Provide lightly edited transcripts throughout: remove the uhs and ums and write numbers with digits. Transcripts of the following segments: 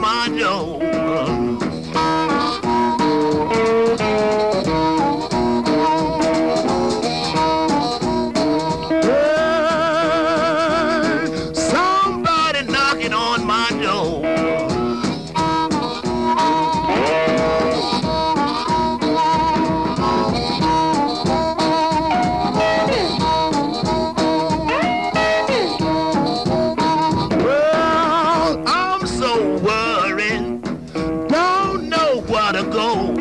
my door. Somebody knocking on my door. Well, I'm so worried, don't know where to go.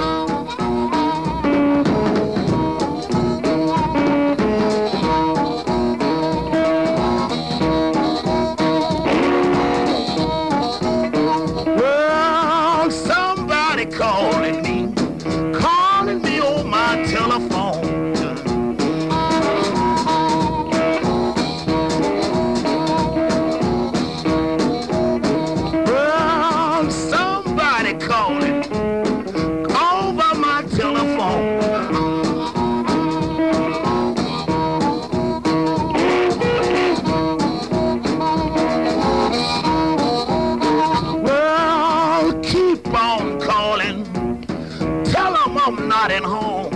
Well, somebody calling me on my telephone. Well, somebody calling over my telephone. Well, keep on calling. Tell 'em I'm not at home.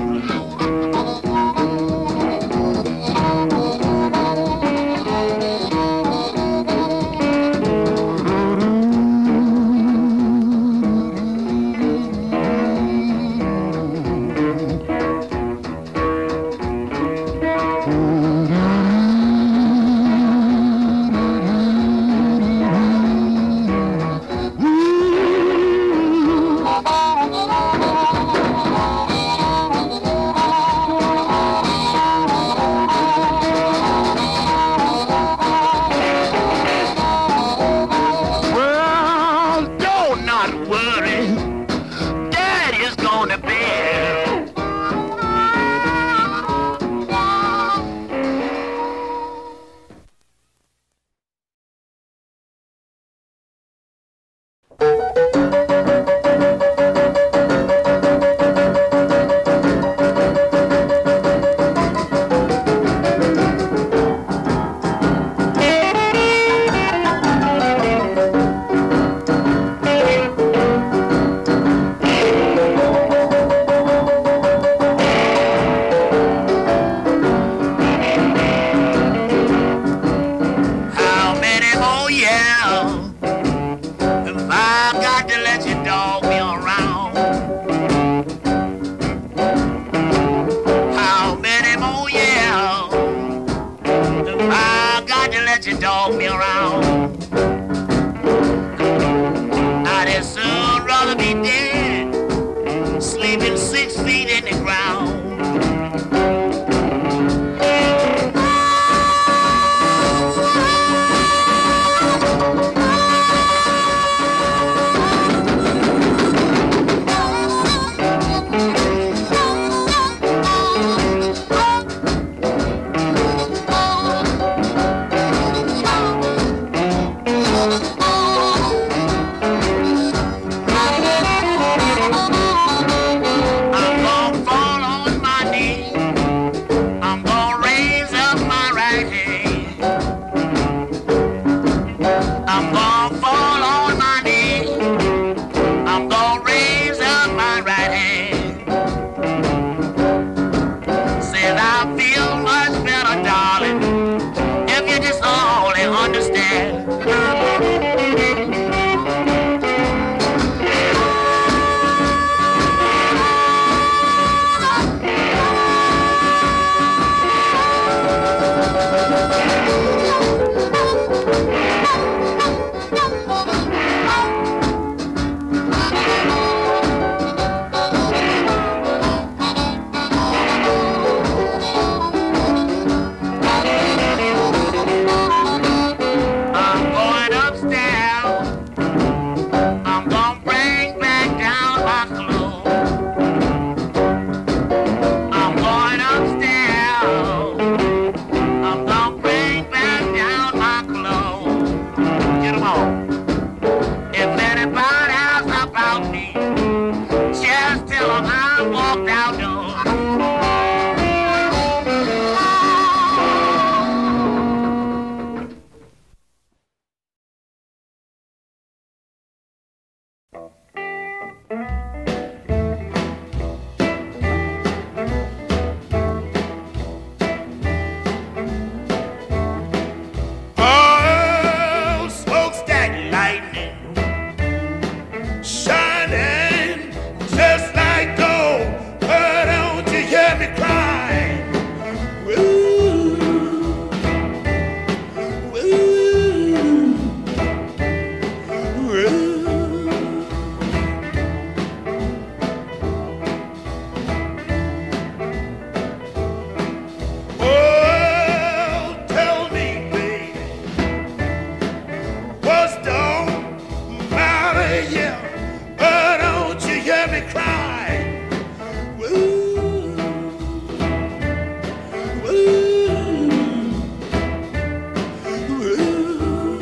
yeah. Oh, don't you hear me cry? Woo, woo, woo.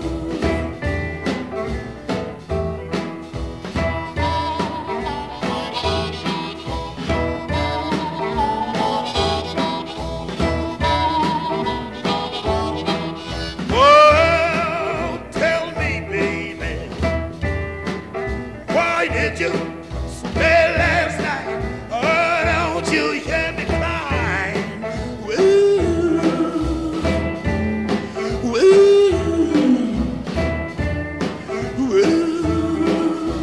Oh, tell me, baby, why did you stay last night? Oh, don't you hear me crying? Woo, woo, woo.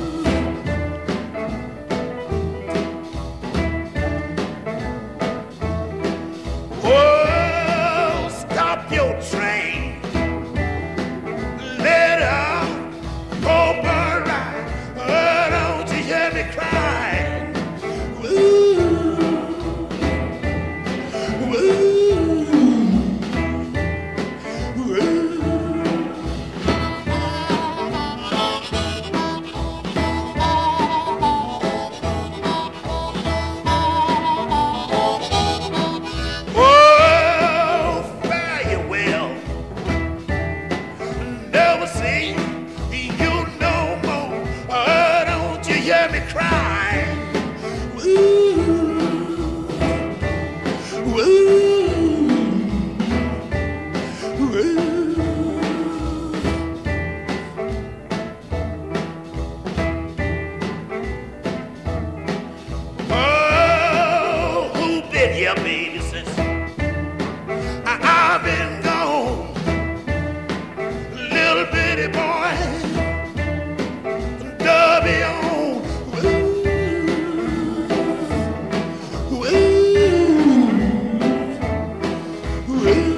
Oh, stop your train. Let her go by right. Oh, don't you hear me crying? Woo, woo, woo. Oh, fare you well. Never see you no more. Oh, don't you hear me crying? Woo, woo, woo. Oh, who been your baby since I've been gone? Little bitty boy, dubby on. Woo, woo, woo.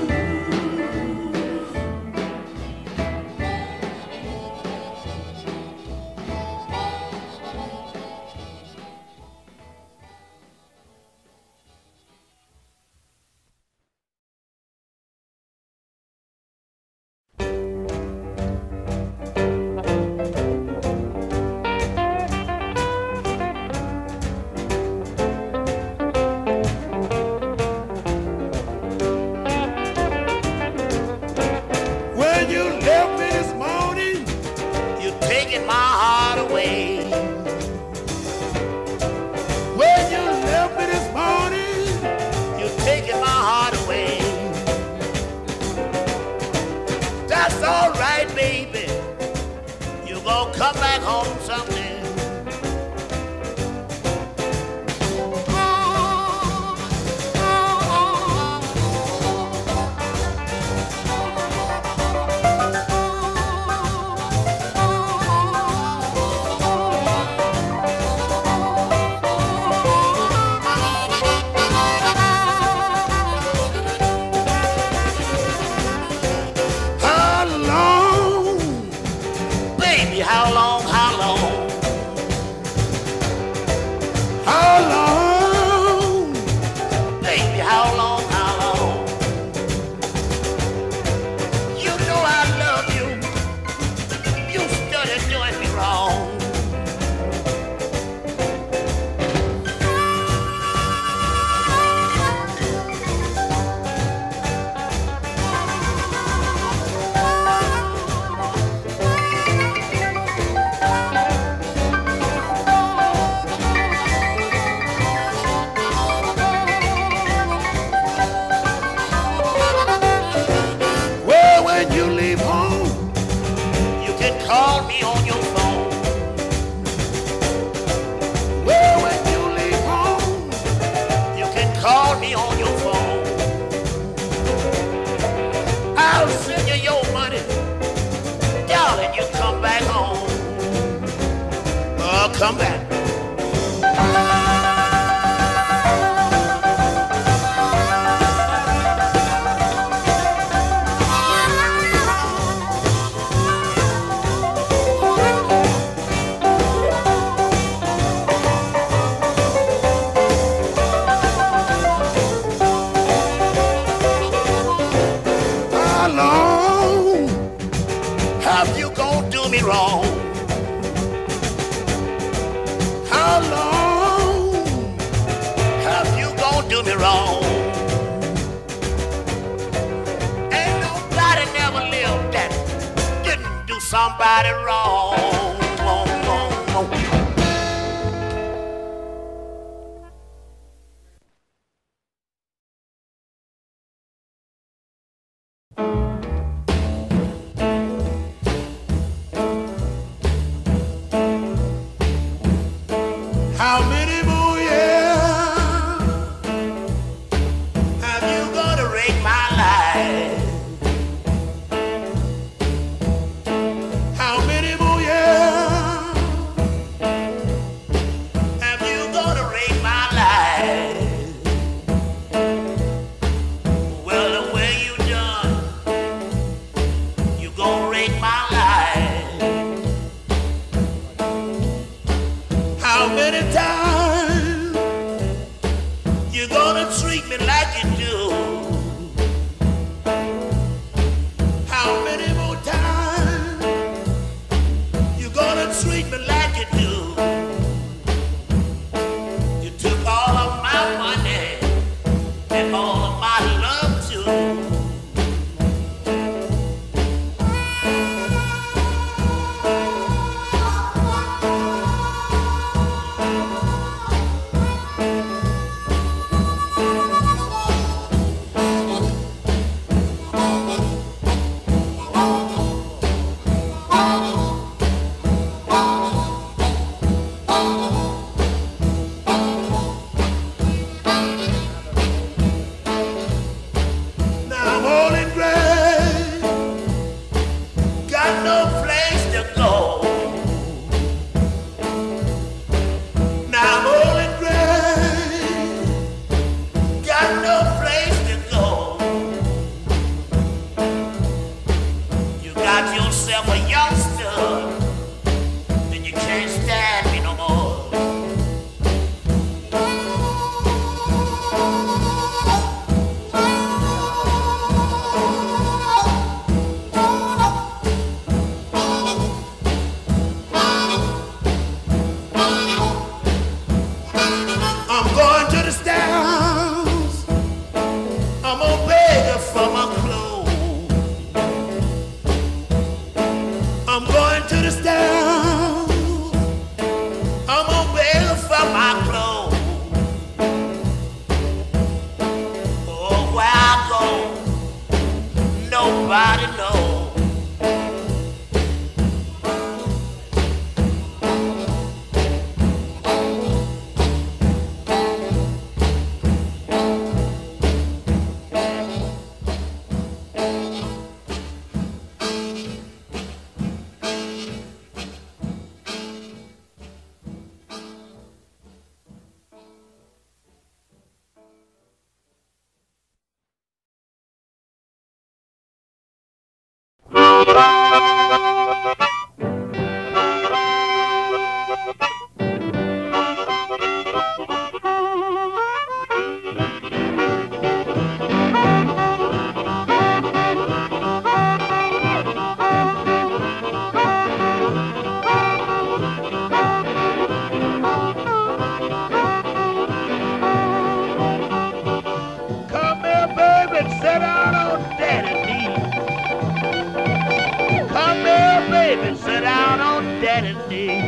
When you left me this morning, you're taking my heart away. When you left me this morning, you're taking my heart away. That's all right, baby. You're gonna come back home someday. How long, baby, how long, how long? How long, baby, how long, how long? You know I love you, you started doing me wrong. Well, when you leave home, you can call me on your phone. Well, when you leave home, you can call me on your phone. I'll send you your money, darling. You come back home. Oh, come back. How long have you gonna do me wrong? wrong. Ain't nobody never lived that didn't do somebody wrong. How many more years have you gonna rake my life? How many more years have you gonna rake my life? Well, the way you done, you gonna rake my life. How many times you gonna treat me like you do? How many more times you gonna treat me like you do? You took all of my money and all of my love too. Now I'm old and gray, got no place to go. Now I'm old and gray, got no place to go. You got yourself a youngster, and you can't stand me no more. I'm going to the stars. I'm gonna beg her for my clothes. I'm going to the stars. I'm gonna beg her for my clothes. Oh, where I go, nobody knows. Come here, baby, sit down on daddy's knee. Come here, baby, sit down on daddy's knee.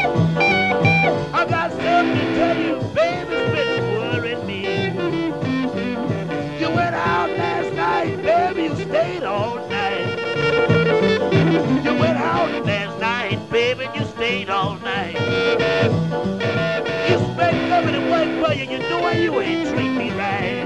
I got something to tell you, baby, it's been worrying me. You went out last night, baby, you stayed all night. You went out last night, baby, you stayed all night. You spent coming to work for you, you know you ain't treat me right.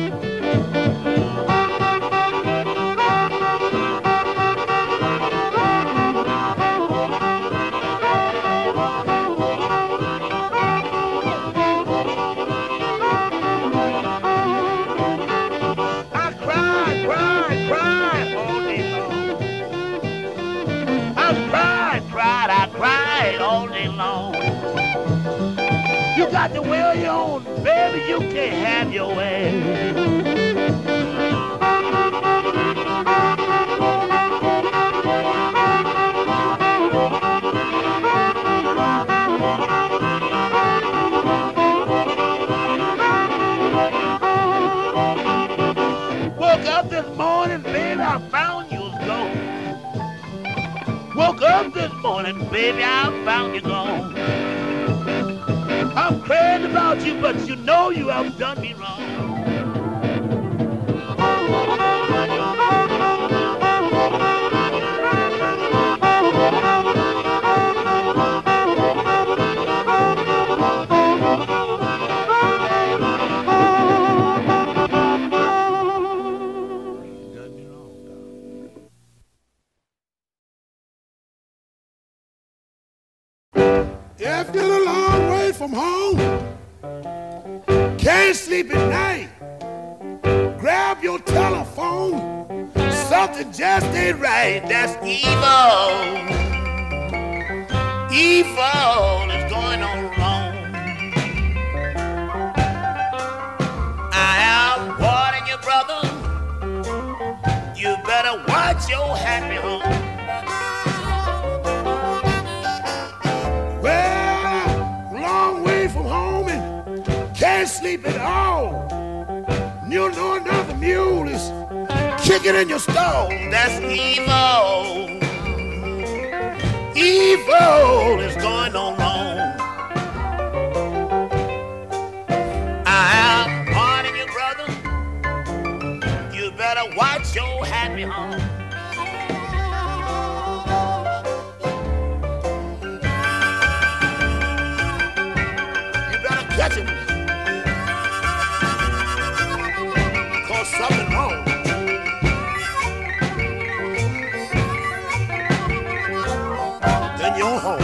You got to will your own, baby, you can't have your way. morning, baby, I found you gone. I'm crazy about you, but you know you have done me wrong. If you're a long way from home, can't sleep at night, grab your telephone. Something just ain't right. That's evil. Evil is going on wrong. I am warning you, brother. You better watch your happy home. Can't sleep at all. You know another mule is kicking in your stall. That's evil. Evil is going on wrong. I am warning you, brother. You better watch your happy home. You better catch it. Something wrong. Then you're home.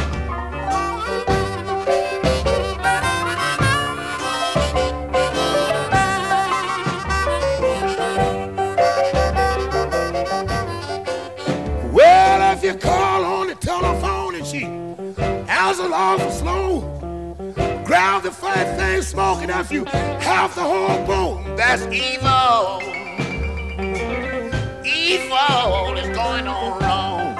Well, if you call on the telephone and she answers awful slow, grab the fat thing smoking off you half the whole bone. That's evil. Evil is going on wrong.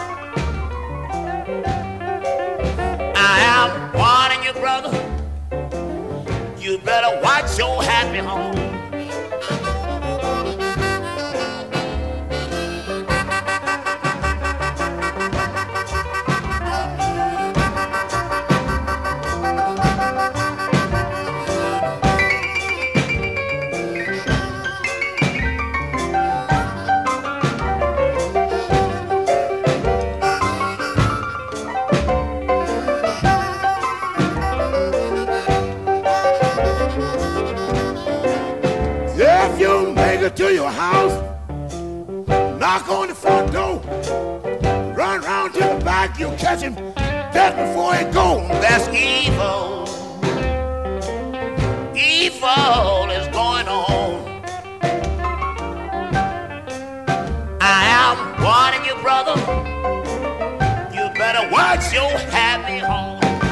I am warning you, brother. You better watch your happy home. To your house, knock on the front door, run round to the back, you'll catch him just before he goes. That's evil. Evil is going on. I am warning you, brother. You better watch your happy home.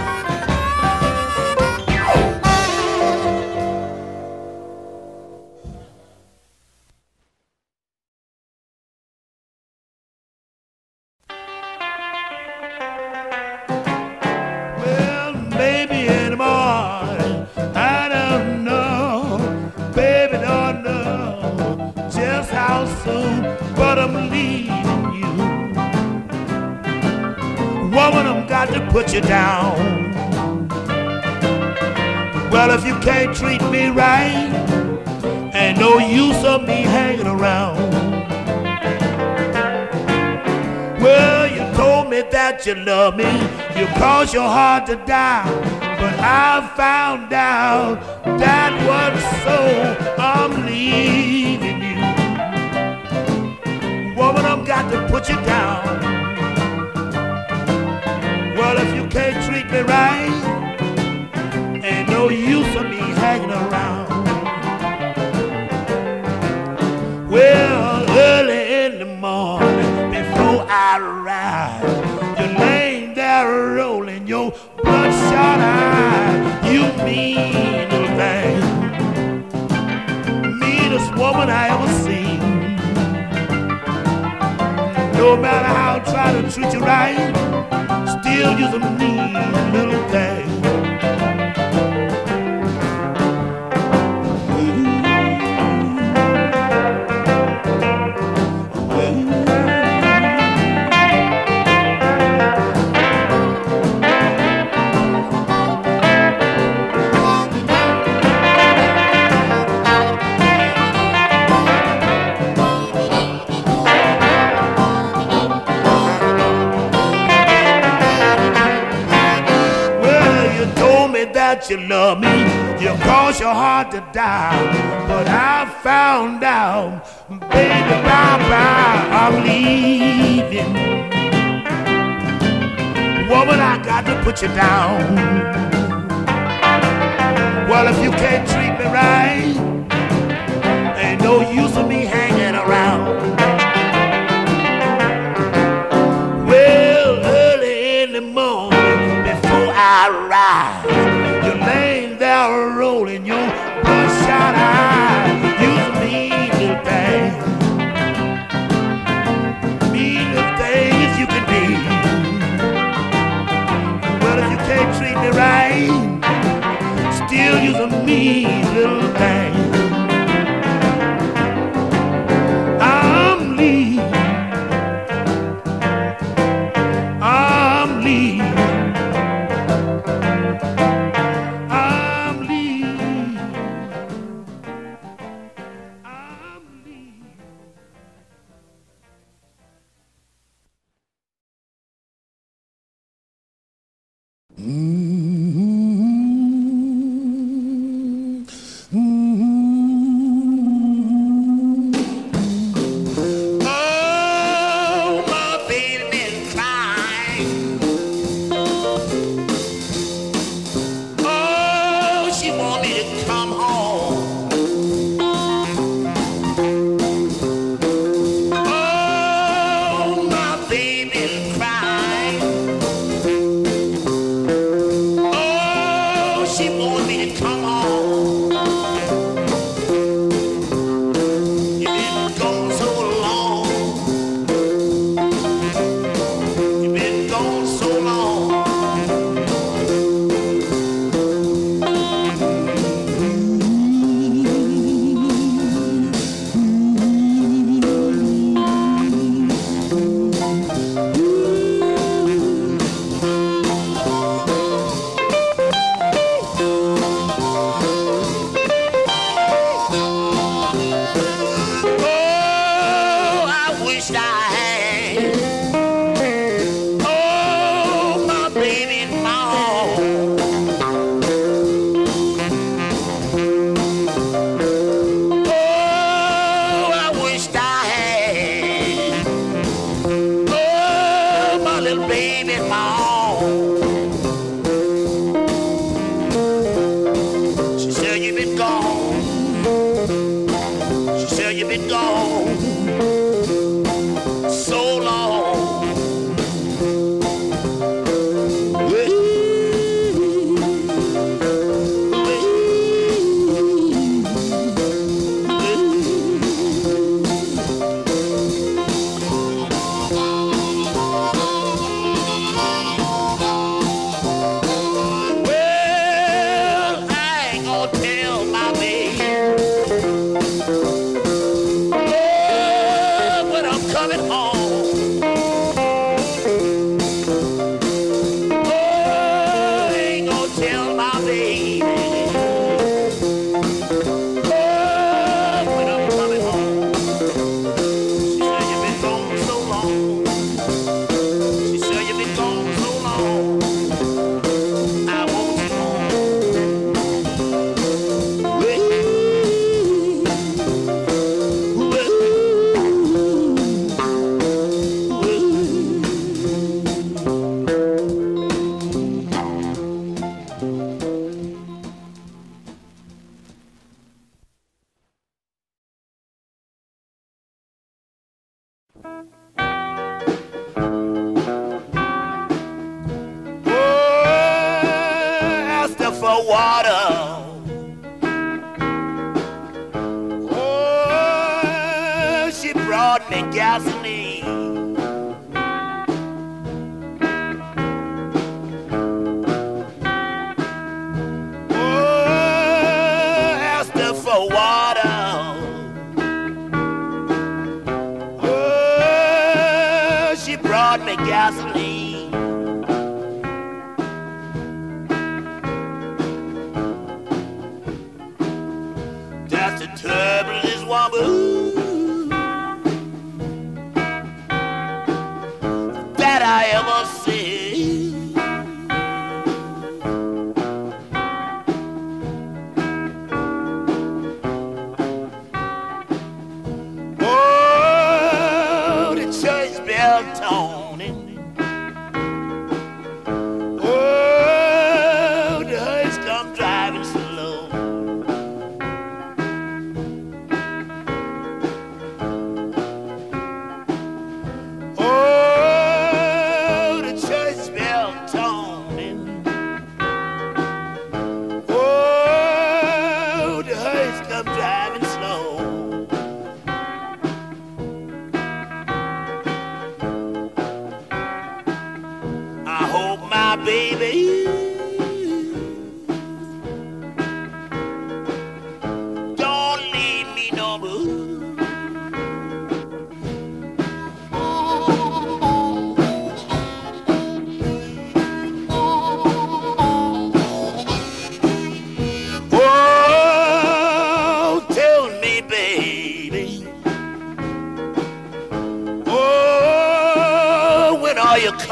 To put you down. Well, if you can't treat me right, ain't no use of me hanging around. Well, you told me that you love me, you caused your heart to die, but I found out that wasn't so. I'm leaving you. Woman, I've got to put you down. Well, if you can't treat me right, ain't no use of me hanging around. Well, early in the morning, before I rise, you're laying there rolling your bloodshot eyes. You mean little thing, meanest woman I ever seen. No matter how I try to treat you right, still you're a mean little thing. that you love me, you cause your heart to die. But I found out, baby, bye-bye, I'm leaving. Woman, I got to put you down. Well, if you can't treat me right, ain't no use of me hanging around. Well, early in the morning, before I rise, you're laying there rolling your bloodshot eyes. You's a mean little thing, mean little thing as you can be. Well, if you can't treat me right, still you's a mean little thing. I'm leaving. I'm leaving. I'm leaving. I'm leaving. That's the trouble, this woman.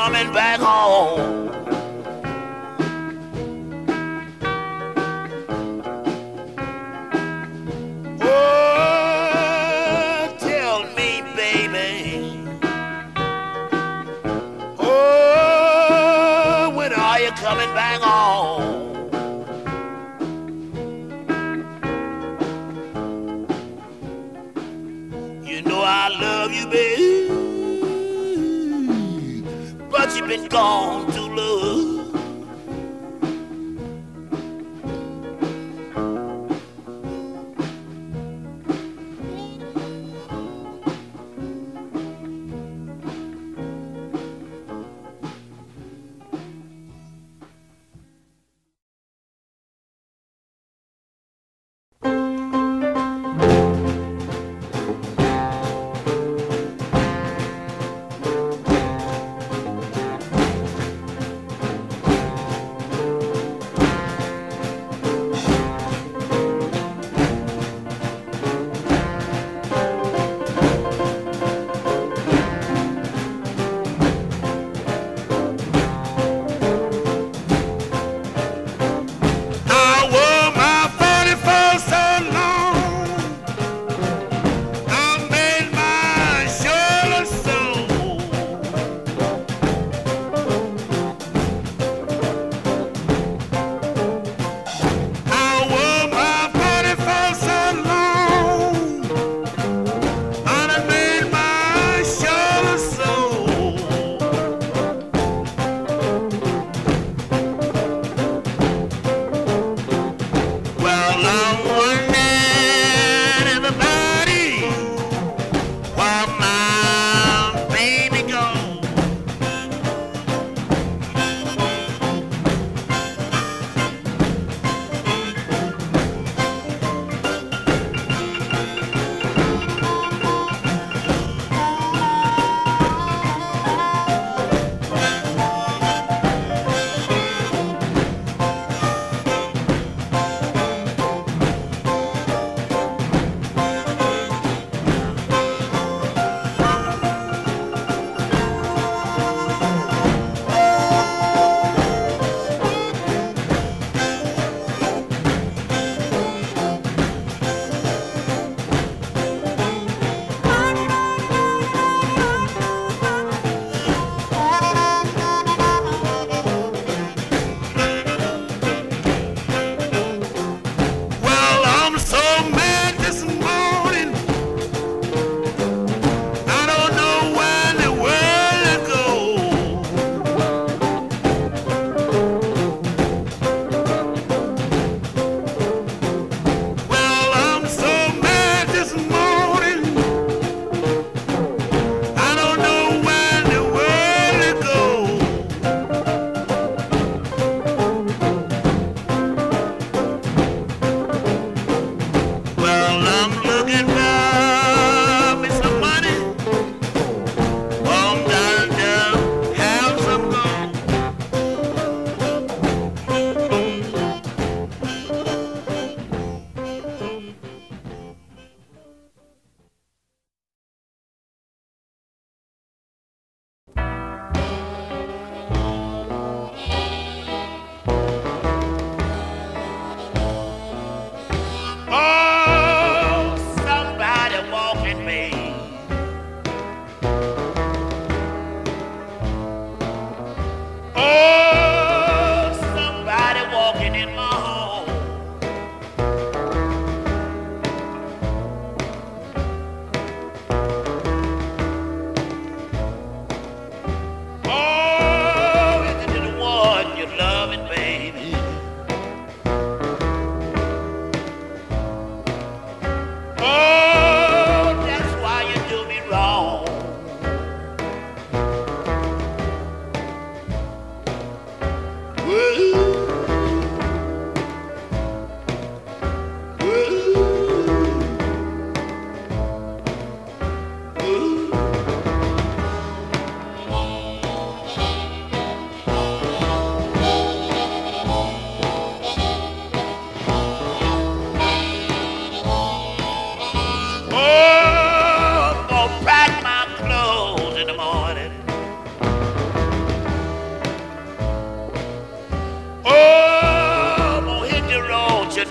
coming back home? Oh, tell me, baby. Oh, when are you coming back home? You know I love you, baby, but you've been gone too long.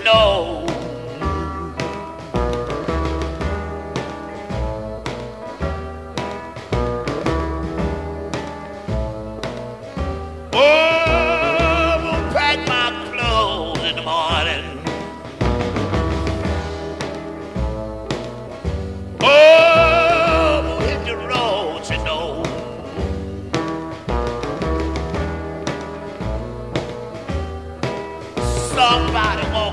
know. Oh, I'm gonna pack my clothes in the morning. Oh, I'm gonna hit the road, you know. Somebody wants